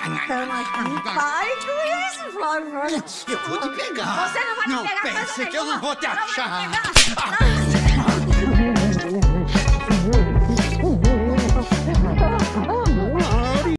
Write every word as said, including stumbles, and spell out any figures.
Pare com isso, Flávio. Eu vou te pegar. Você não vai me Não pegar, pense coisa que eu não vou te nenhuma. achar. Não vai me pegar.